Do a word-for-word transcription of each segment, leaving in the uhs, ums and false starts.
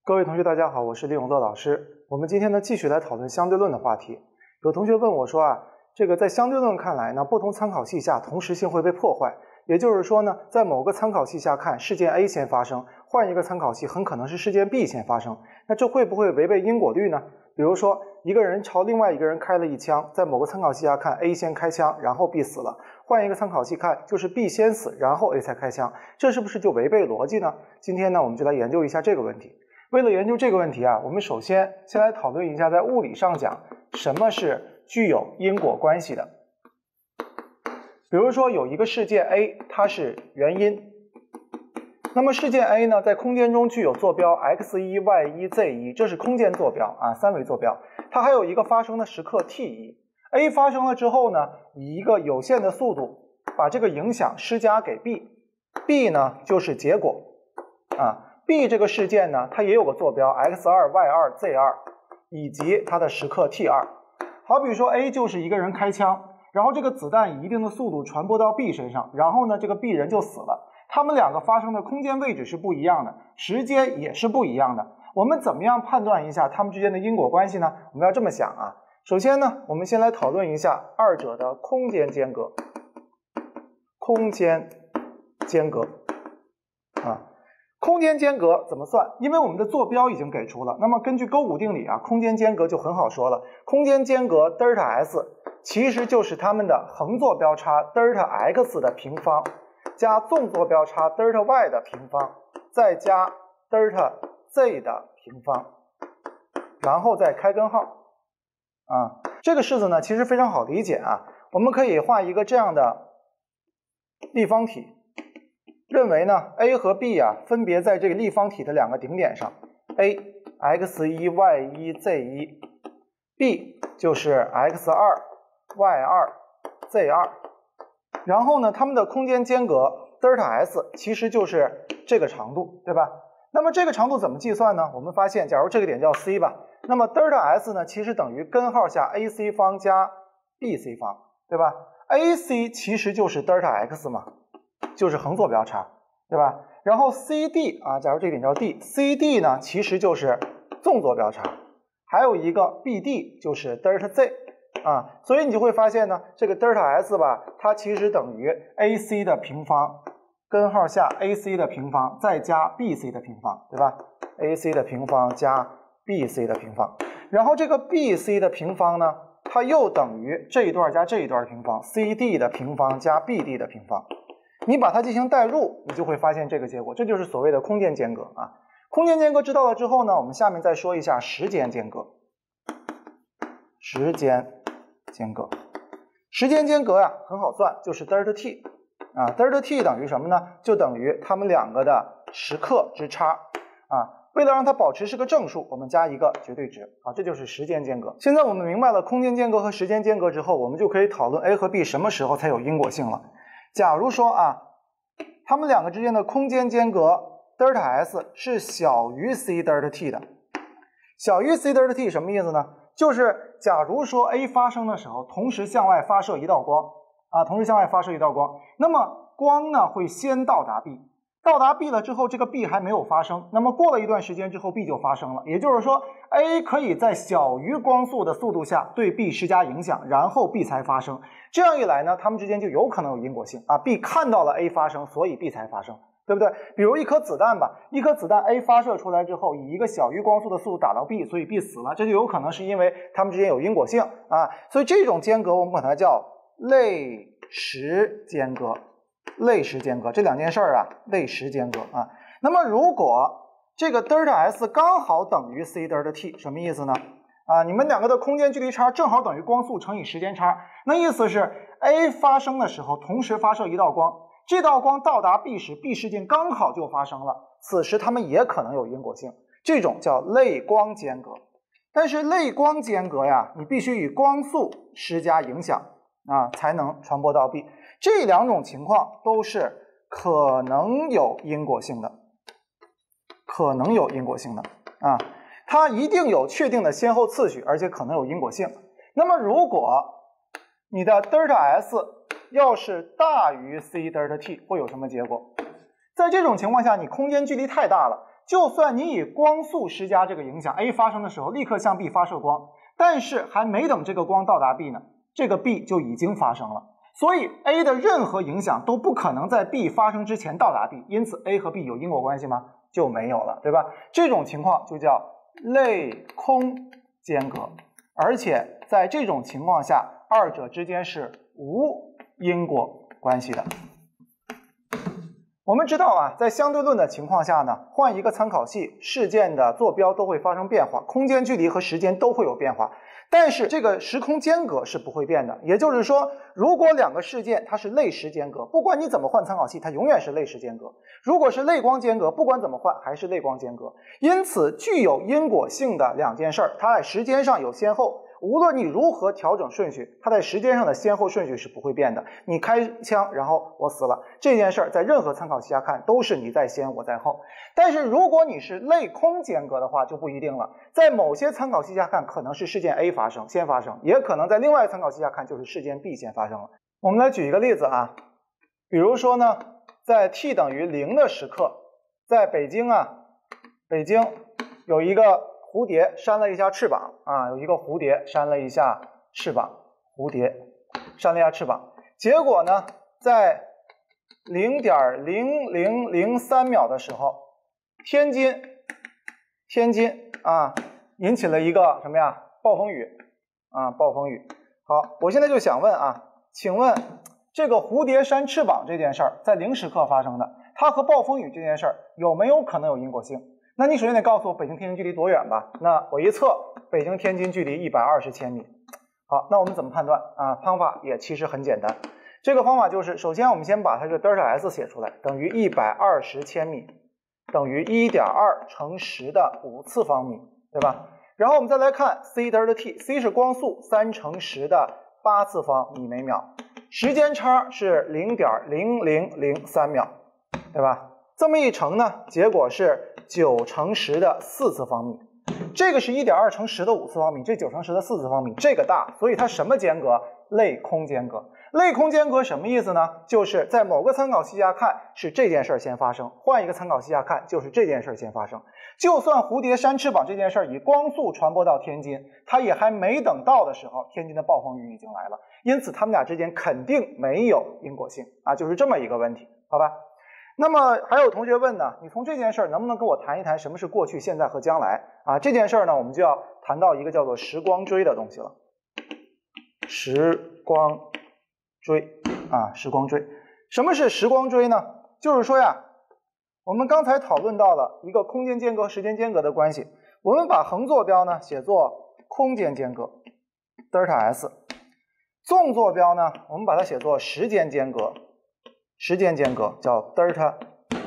各位同学大家好，我是李永乐老师。我们今天呢继续来讨论相对论的话题。有同学问我说啊，这个在相对论看来呢，不同参考系下同时性会被破坏，也就是说呢，在某个参考系下看事件 A 先发生，换一个参考系很可能是事件 B 先发生，那这会不会违背因果律呢？比如说一个人朝另外一个人开了一枪，在某个参考系下看 A 先开枪，然后 B 死了，换一个参考系看就是 B 先死，然后 A 才开枪，这是不是就违背逻辑呢？今天呢我们就来研究一下这个问题。为了研究这个问题啊，我们首先先来讨论一下在物理上讲什么是具有因果关系的。比如说有一个事件 A， 它是原因，那么事件 A 呢在空间中具有坐标 x 一 y 一 z 一， 这是空间坐标啊，三维坐标，它还有一个发生的时刻 t 一。 A 发生了之后呢，以一个有限的速度把这个影响施加给 B， B 呢就是结果啊。B 这个事件呢，它也有个坐标 x 二 y 二 z 二 以及它的时刻 t 二。好比说 A 就是一个人开枪，然后这个子弹以一定的速度传播到 B 身上，然后呢这个 B 人就死了。他们两个发生的空间位置是不一样的，时间也是不一样的。我们怎么样判断一下他们之间的因果关系呢？我们要这么想啊，首先呢我们先来讨论一下二者的空间间隔。空间间隔啊。空间间隔怎么算？因为我们的坐标已经给出了，那么根据勾股定理啊，空间间隔就很好说了。空间间隔德尔塔 S 其实就是它们的横坐标差德尔塔 x 的平方加纵坐标差德尔塔 y 的平方再加德尔塔 z 的平方，然后再开根号啊。这个式子呢其实非常好理解啊，我们可以画一个这样的立方体。认为呢 A 和 B 啊分别在这个立方体的两个顶点上 A x 一 y 一 z 一 B 就是 x 二 y 二 z 二，然后呢它们的空间间隔德尔塔 S 其实就是这个长度，对吧？那么这个长度怎么计算呢？我们发现假如这个点叫 C 吧，那么德尔塔 S 呢其实等于根号下 A C 方加 B C 方，对吧？ A C 其实就是德尔塔 X 嘛，就是横坐标差，对吧？然后 C D 啊，假如这个点叫 D，C D 呢其实就是纵坐标差，还有一个 B D 就是德尔塔 Z 啊，所以你就会发现呢，这个德尔塔 S 吧，它其实等于 A C 的平方根号下 A C 的平方再加 B C 的平方，对吧？ A C 的平方加 B C 的平方，然后这个 B C 的平方呢，它又等于这一段加这一段平方 C D 的平方加 B D 的平方。你把它进行代入，你就会发现这个结果，这就是所谓的空间间隔啊。空间间隔知道了之后呢，我们下面再说一下时间间隔。时间间隔，时间间隔呀、啊、很好算，就是德尔塔 t 啊，德尔塔 t 等于什么呢？就等于它们两个的时刻之差啊。为了让它保持是个正数，我们加一个绝对值啊，这就是时间间隔。现在我们明白了空间间隔和时间间隔之后，我们就可以讨论 A 和 B 什么时候才有因果性了。假如说啊，它们两个之间的空间间隔德尔塔 S 是小于 C 德尔塔 t 的，小于 C 德尔塔 t 什么意思呢？就是假如说 A 发生的时候同时向外发射一道光啊，同时向外发射一道光，那么光呢会先到达 B， 到达 B 了之后，这个 B 还没有发生，那么过了一段时间之后 B 就发生了，也就是说 A 可以在小于光速的速度下对 B 施加影响，然后 B 才发生。这样一来呢，它们之间就有可能有因果性啊 ，B 看到了 A 发生，所以 B 才发生，对不对？比如一颗子弹吧，一颗子弹 A 发射出来之后，以一个小于光速的速度打到 B， 所以 B 死了，这就有可能是因为它们之间有因果性啊。所以这种间隔我们管它叫类时间隔，类时间隔这两件事儿啊，类时间隔啊。那么如果这个德尔塔 S 刚好等于 C 德尔塔 t， 什么意思呢？啊，你们两个的空间距离差正好等于光速乘以时间差，那意思是 A 发生的时候同时发射一道光，这道光到达 B 时 B 事件刚好就发生了，此时它们也可能有因果性，这种叫类光间隔。但是类光间隔呀，你必须以光速施加影响啊，才能传播到 B， 这两种情况都是可能有因果性的，可能有因果性的啊。它一定有确定的先后次序，而且可能有因果性。那么如果你的德尔塔 S 要是大于 C 德尔塔 t， 会有什么结果？在这种情况下，你空间距离太大了， 就算你以光速施加这个影响 ，A 发生的时候立刻向 B 发射光，但是还没等这个光到达 B 呢，这个 B 就已经发生了。所以 A 的任何影响都不可能在 B 发生之前到达 B， 因此 A 和 B 有因果关系吗？就没有了，对吧？这种情况就叫类空间隔，而且在这种情况下，二者之间是无因果关系的。我们知道啊，在相对论的情况下呢，换一个参考系，事件的坐标都会发生变化，空间距离和时间都会有变化，但是这个时空间隔是不会变的。也就是说，如果两个事件它是类时间隔，不管你怎么换参考系，它永远是类时间隔；如果是类光间隔，不管怎么换还是类光间隔。因此，具有因果性的两件事儿，它在时间上有先后。无论你如何调整顺序，它在时间上的先后顺序是不会变的。你开枪，然后我死了，这件事儿在任何参考系下看都是你在先，我在后。但是如果你是类空间隔的话，就不一定了。在某些参考系下看，可能是事件 A 发生先发生，也可能在另外参考系下看就是事件 B 先发生了。我们来举一个例子啊，比如说呢，在 t 等于零的时刻，在北京啊，北京有一个蝴蝶扇了一下翅膀啊，有一个蝴蝶扇了一下翅膀，蝴蝶扇了一下翅膀，结果呢，在 零点零零零三秒的时候，天津天津啊引起了一个什么呀？暴风雨啊，暴风雨。好，我现在就想问啊，请问这个蝴蝶扇翅膀这件事儿在零时刻发生的，它和暴风雨这件事儿有没有可能有因果性？那你首先得告诉我北京天津距离多远吧？那我一测，北京天津距离一百二十千米。好，那我们怎么判断啊？方法也其实很简单，这个方法就是，首先我们先把它这个德尔塔 S 写出来，等于一百二十千米，等于 一点二 乘十的五次方米，对吧？然后我们再来看 c 德尔塔 t，c 是光速，三乘十的八次方米每秒，时间差是 零点零零零三秒，对吧？这么一乘呢，结果是九乘十的四次方米，这个是 一点二 乘十的五次方米，这九乘十的四次方米，这个大，所以它什么间隔？类空间隔。类空间隔什么意思呢？就是在某个参考系下看是这件事儿先发生，换一个参考系下看就是这件事儿先发生。就算蝴蝶扇翅膀这件事儿以光速传播到天津，它也还没等到的时候，天津的暴风雨已经来了，因此他们俩之间肯定没有因果性啊，就是这么一个问题，好吧？那么还有同学问呢，你从这件事儿能不能跟我谈一谈什么是过去、现在和将来啊？这件事儿呢，我们就要谈到一个叫做时光锥的东西了。时光锥啊，时光锥，什么是时光锥呢？就是说呀，我们刚才讨论到了一个空间间隔、时间间隔的关系，我们把横坐标呢写作空间间隔德尔塔 S， 纵坐标呢我们把它写作时间间隔。时间间隔叫德尔塔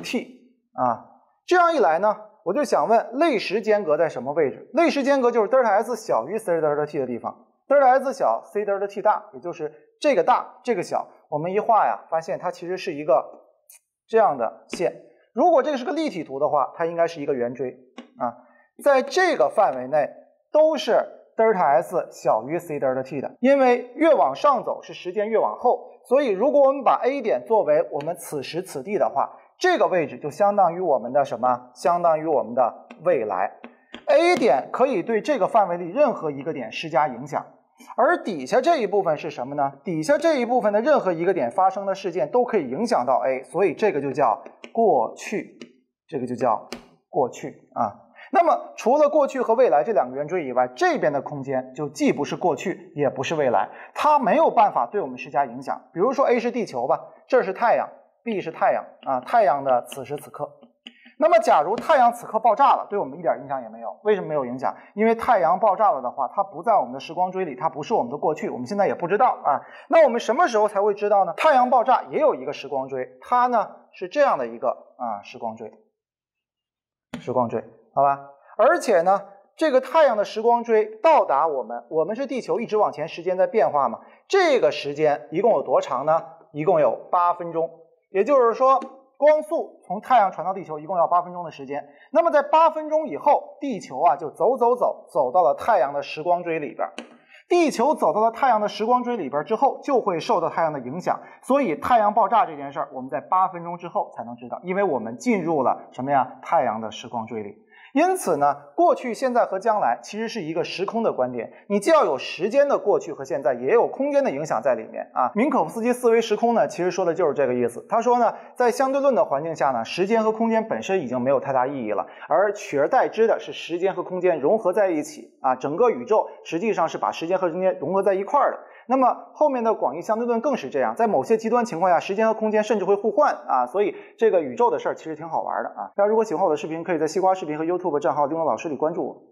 t 啊，这样一来呢，我就想问类时间隔在什么位置？类时间隔就是德尔塔 s 小于 c 德尔塔 t 的地方，德尔塔 s 小 c 德尔塔 t 大，也就是这个大这个小。我们一画呀，发现它其实是一个这样的线。如果这个是个立体图的话，它应该是一个圆锥啊，在这个范围内都是德尔塔 s 小于 c 德尔塔 t 的，因为越往上走是时间越往后。所以如果我们把 A 点作为我们此时此地的话，这个位置就相当于我们的什么？相当于我们的未来。A 点可以对这个范围里任何一个点施加影响，而底下这一部分是什么呢？底下这一部分的任何一个点发生的事件都可以影响到 A， 所以这个就叫过去，这个就叫过去啊。那么除了过去和未来这两个圆锥以外，这边的空间就既不是过去也不是未来，它没有办法对我们施加影响。比如说 A 是地球吧，这是太阳， B 是太阳啊，太阳的此时此刻。那么假如太阳此刻爆炸了，对我们一点影响也没有。为什么没有影响？因为太阳爆炸了的话，它不在我们的时光锥里，它不是我们的过去，我们现在也不知道啊。那我们什么时候才会知道呢？太阳爆炸也有一个时光锥，它呢是这样的一个啊时光锥，时光锥。好吧，而且呢，这个太阳的时光锥到达我们，我们是地球一直往前，时间在变化嘛。这个时间一共有多长呢？一共有八分钟。也就是说，光速从太阳传到地球一共要八分钟的时间。那么在八分钟以后，地球啊就走走走走到了太阳的时光锥里边。 地球走到了太阳的时光锥里边之后，就会受到太阳的影响，所以太阳爆炸这件事儿，我们在八分钟之后才能知道，因为我们进入了什么呀？太阳的时光锥里。因此呢，过去、现在和将来其实是一个时空的观点，你既要有时间的过去和现在，也有空间的影响在里面啊。明可夫斯基四维时空呢，其实说的就是这个意思。他说呢，在相对论的环境下呢，时间和空间本身已经没有太大意义了，而取而代之的是时间和空间融合在一起啊。整个宇宙实际上是把时间和空间融合在一块儿的。那么后面的广义相对论更是这样，在某些极端情况下，时间和空间甚至会互换啊，所以这个宇宙的事儿其实挺好玩的啊。大家如果喜欢我的视频，可以在西瓜视频和 YouTube 账号丁龙老师里关注我。